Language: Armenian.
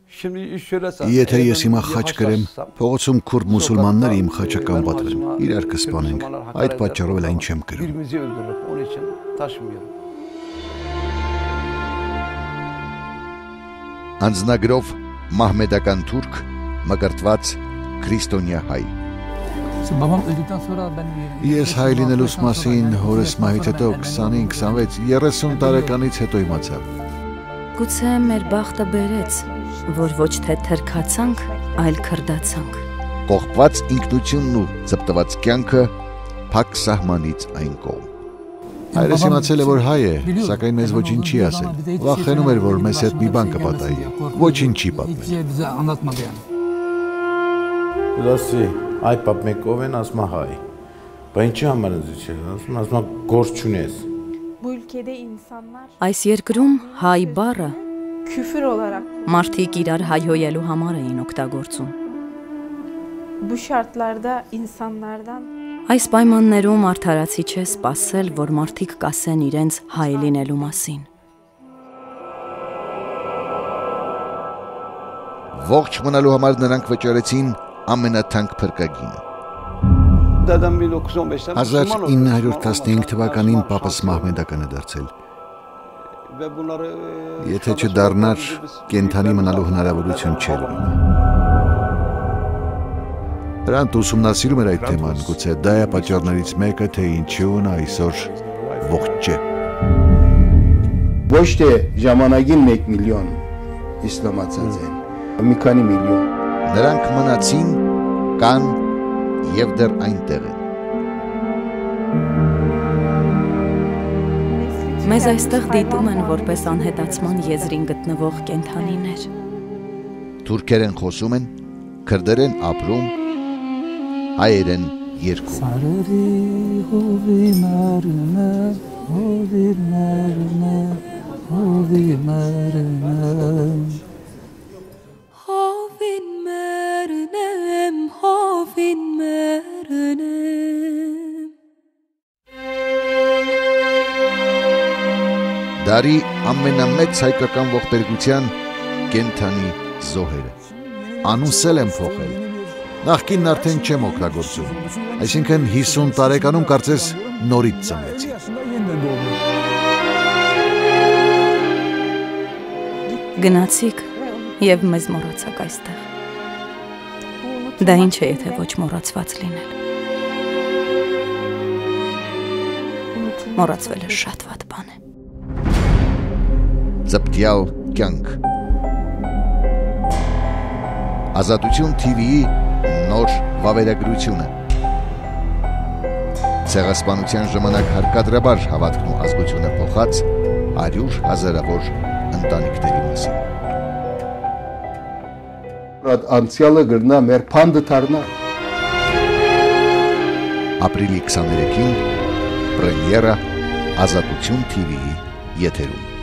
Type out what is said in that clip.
Եթե ես հիմա խաչ կրեմ, փողոցում քուրդ մուսուլմանները իմ խաչը կանպատվեն, իրար կսպանենք, այդ պատճառով էլ այն չեմ կրում։ Անձնագրով մահմեդական թուրք, մկրտված քրիստոնյա հայ։ Ես հայ լինելուս մասին հորս մահից հետո 25-26-30 տարեկանից հետո իմացա։ Գուցե մեր բախտը բերեց, որ ոչ թե թրքացանք, այլ քրդացանք։ Կողպված ինքնությունն ու ծպտված կյանքը փակ սահմանից այն կողմ։ Հայրս իմացել է, որ հայ է, սակայն մեզ ոչինչ չի ասել։ Վախենում էր, որ մեզ հետ մի բան կպատահի, ոչինչ չի պատմել։ Լսի, այ պապ մեկ ով են, ասում հայ։ Բա ինչի համար ես իջել, ասում գործ չունես։ Այս երկրում հայ բառը մարդիկ իրար հայհոյելու համար էին օգտագործում։ Այս պայմաններում արդարացի չէ սպասել, որ մարդիկ կասեն իրենց հայ լինելու մասին։ Ողջ մնալու համար նրանք վճարեցին ամենաթանկ փրկագինը։ 1915 թվականին պապս մահմեդական է դարձել։ Եթե չդառնար, կենդանի մնալու հնարավորություն չէր ունենա։ Նրան ուսումնասիրում էր այդ թեման, գուցե դա է պատճառներից մեկը, թե ինչու նա այսօր ողջ չէ։ Ոչ թե ժամանակին 1 միլիոն իսլամացած են, մի քանի միլիոն։ Նրանք մնացին, կան եւ դեռ այնտեղ են։ Մեզ այստեղ դիտում են որպես անհետացման եզրին գտնվող կենդանիներ։ Թուրքերեն խոսում են, քրդերեն ապրում, հայերեն երգում։ Դարի ամենամեծ հայկական ողբերգության կենդանի զոհերը։ Անուսել եմ փոխել։ Նախկինն արդեն չեմ օգտագործում, այսինքն 50 տարեկանում կարծես նորից ծնվեցի։ Գնացիք եւ մեզ մոռացաք այստեղ։ Դա ինչ է, եթե ոչ մոռացված լինել։ Մոռացվելը շատ վատ բան է։ Ծպտյալ կյանք։ Ազատություն TV-ի նոր վավերագրությունը։ Ցեղասպանության ժամանակ հարկադրաբար հավատքն ու ազգությունը փոխած 100,000-ավոր ընտանիքների մասին։ Անցյալը գրնա մեր փանդը դառնա։ Ապրիլի 23-ին պրեմիերա Ազատություն TV-ի եթերում։